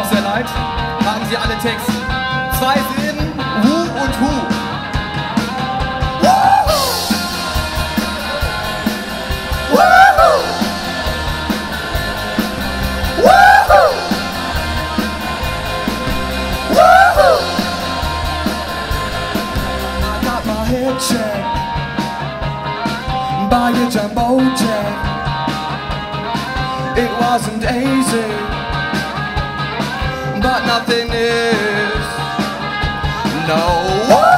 sehr leid. Haben Sie alle Text. 2 Silben, Hu und Hu. I got my head checked by a jumbo jet. It wasn't easy, but nothing is. No.